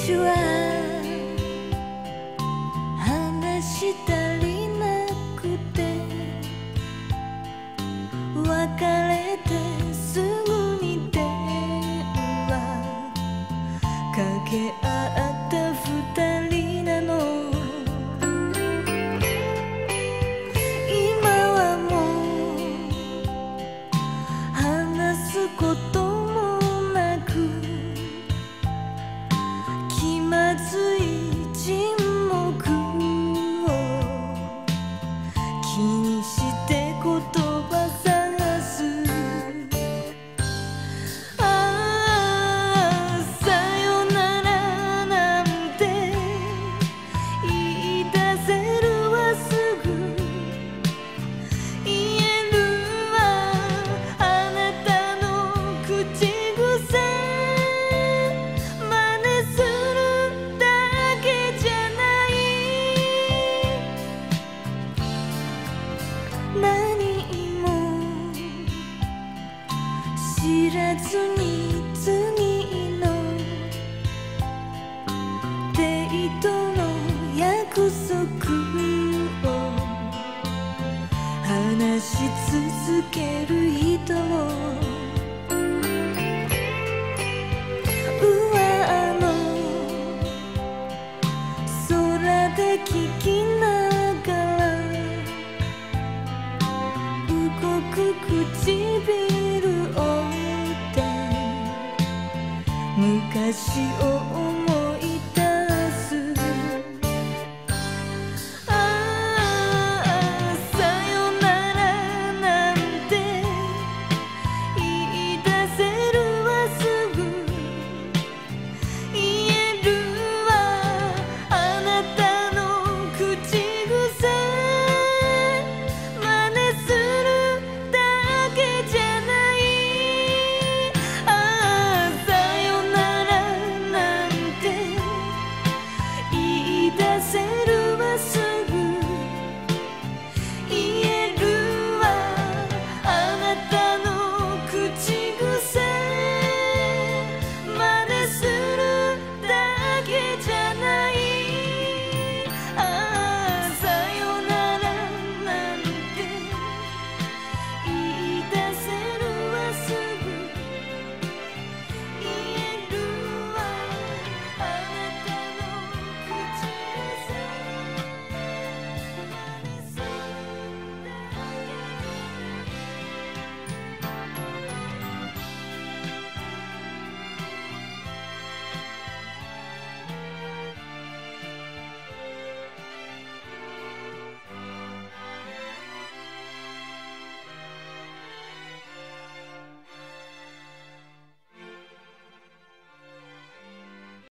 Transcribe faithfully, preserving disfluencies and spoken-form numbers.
私は話したりなくて別れてすぐに電話かけ合った二人なの。今はもう話すこともなく気まずい沈黙を気にして言葉探す。ああさよならなんて言い出せるわすぐ言えるわあなたの口癖真似するだけじゃない。何も知らずに次のデートの約束を話し続ける人を